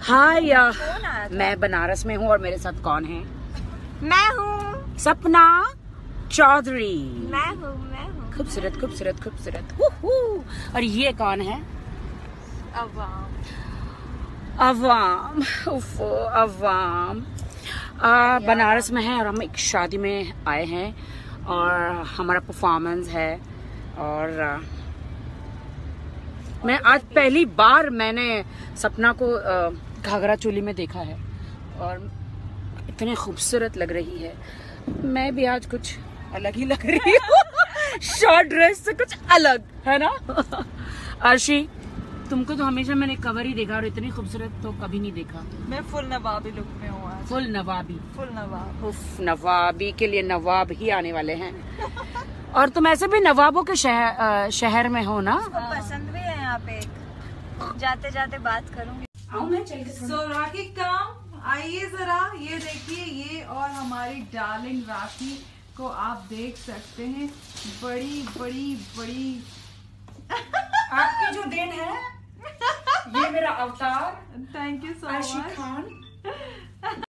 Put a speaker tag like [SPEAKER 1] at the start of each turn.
[SPEAKER 1] हाय, मैं बनारस में हूँ और मेरे साथ कौन है?
[SPEAKER 2] मैं हूँ
[SPEAKER 1] सपना चौधरी।
[SPEAKER 2] मैं हूँ
[SPEAKER 1] खूबसूरत खूबसूरत खूबसूरत। और ये कौन है? अवाम। उफ, अवाम बनारस में है और हम एक शादी में आए हैं और हमारा परफॉर्मेंस है। और मैं आज पहली बार मैंने सपना को घाघरा चोली में देखा है और इतनी खूबसूरत लग रही है। मैं भी आज कुछ अलग ही लग रही हूँ। शॉर्ट ड्रेस से कुछ अलग है ना। अर्शी, तुमको तो हमेशा मैंने कवर ही देखा और इतनी खूबसूरत तो कभी नहीं देखा।
[SPEAKER 2] मैं फुल नवाबी लुक में हूँ आज।
[SPEAKER 1] फुल नवाबी।
[SPEAKER 2] फुल नवाब।
[SPEAKER 1] उफ, नवाबी के लिए नवाब ही आने वाले हैं। और तुम ऐसे भी नवाबों के शहर में हो ना।
[SPEAKER 2] पसंद भी है यहाँ पे। जाते जाते बात करूँगी।
[SPEAKER 3] सो राखी काम, आइए जरा ये देखिए, ये और हमारी डार्लिंग राखी को आप देख सकते हैं। बड़ी बड़ी बड़ी
[SPEAKER 1] आपकी जो देन है, ये मेरा अवतार
[SPEAKER 3] thank you so
[SPEAKER 1] Arshi
[SPEAKER 3] much.
[SPEAKER 1] Khan.